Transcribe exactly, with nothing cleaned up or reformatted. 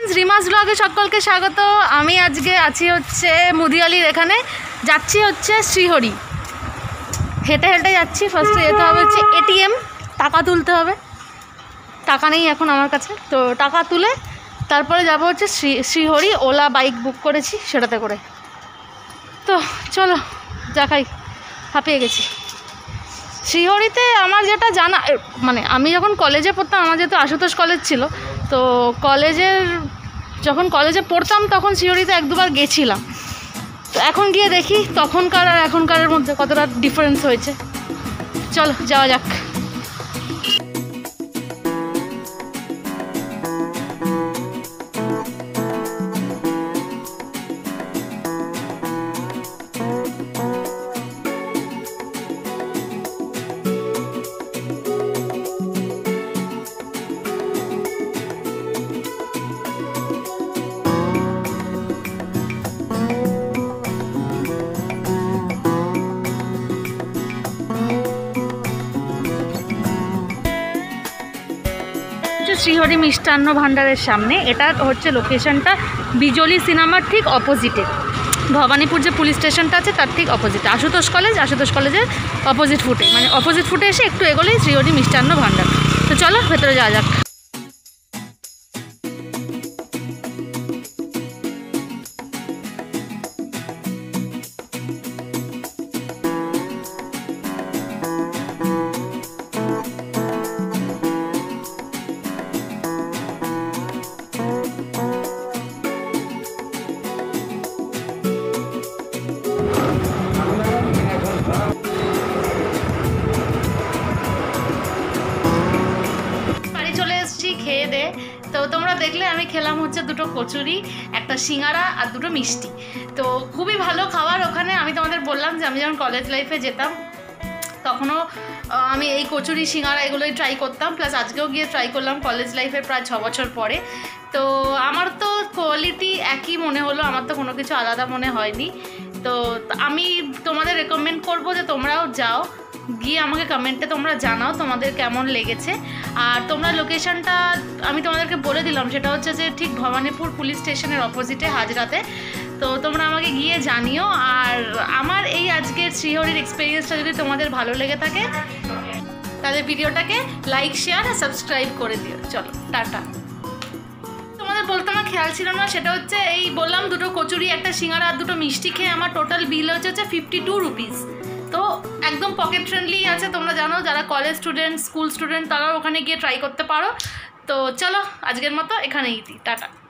Friends, রিমাস ব্লগে সকলকে স্বাগত। আমি আজকে আছি হচ্ছে মুদিয়ালির এখানে, যাচ্ছি হচ্ছে শ্রীহরি। হেঁটে হেঁটে যাচ্ছি। ফার্স্টে যেতে হবে হচ্ছে এটিএম, টাকা তুলতে হবে। টাকা নেই এখন আমার কাছে, তো টাকা তুলে তারপরে যাব হচ্ছে শ্রী শ্রীহরি। ওলা বাইক বুক করেছি সেটাতে করে। তো চলো দেখাই, হাঁপিয়ে গেছি। শ্রীহরিতে আমার যেটা জানা, মানে আমি যখন কলেজে পড়তাম, আমার যেহেতু আশুতোষ কলেজ ছিল, তো কলেজের যখন কলেজে পড়তাম তখন শ্রীহরিতে এক দুবার গেছিলাম। তো এখন গিয়ে দেখি তখনকার আর এখনকারের মধ্যে কতটা ডিফারেন্স হয়েছে। চলো যাওয়া যাক। শ্রীহরি মিষ্টান্ন ভাণ্ডারের সামনে। এটা হচ্ছে লোকেশনটা বিজলি সিনেমার ঠিক অপোজিটে, ভবানীপুর যে পুলিশ স্টেশনটা আছে তার ঠিক অপোজিটে। আশুতোষ কলেজ, আশুতোষ কলেজের অপোজিট ফুটে, মানে অপোজিট ফুটে এসে একটু এগোলেই শ্রীহরি মিষ্টান্ন ভাণ্ডার। তো চলো ভেতরে যাওয়া যাক। খেয়ে দে তো তোমরা দেখলে আমি খেলাম হচ্ছে দুটো কচুরি, একটা সিঙ্গারা আর দুটো মিষ্টি। তো খুবই ভালো খাবার ওখানে। আমি তোমাদের বললাম যে আমি যখন কলেজ লাইফে যেতাম তখনও আমি এই কচুরি সিঙ্গারা এগুলোই ট্রাই করতাম, প্লাস আজকেও গিয়ে ট্রাই করলাম কলেজ লাইফে প্রায় ছ বছর পরে। তো আমার তো কোয়ালিটি একই মনে হলো, আমার তো কোনো কিছু আলাদা মনে হয়নি। তো আমি তোমাদের রেকমেন্ড করবো যে তোমরাও যাও, গিয়ে আমাকে কমেন্টে তোমরা জানাও তোমাদের কেমন লেগেছে। আর তোমরা লোকেশনটা আমি তোমাদেরকে বলে দিলাম, সেটা হচ্ছে যে ঠিক ভবানীপুর পুলিশ স্টেশনের অপোজিটে হাজরাতে। তো তোমরা আমাকে গিয়ে জানিও। আর আমার এই আজকের শ্রীহরির এক্সপিরিয়েন্সটা যদি তোমাদের ভালো লেগে থাকে তাহলে ভিডিওটাকে লাইক, শেয়ার আর সাবস্ক্রাইব করে দিও। চলো টাটা। তোমাদের বলতে আমার খেয়াল ছিল না, সেটা হচ্ছে এই বললাম দুটো কচুরি, একটা সিঙ্গারা আর দুটো মিষ্টি খেয়ে আমার টোটাল বিল হচ্ছে হচ্ছে ফিফটি টু রুপিস। তো একদম পকেট ফ্রেন্ডলি আছে। তোমরা জানো যারা কলেজ স্টুডেন্ট, স্কুল স্টুডেন্ট, তারাও ওখানে গিয়ে ট্রাই করতে পারো। তো চলো আজকের মতো এখানেই টাটা।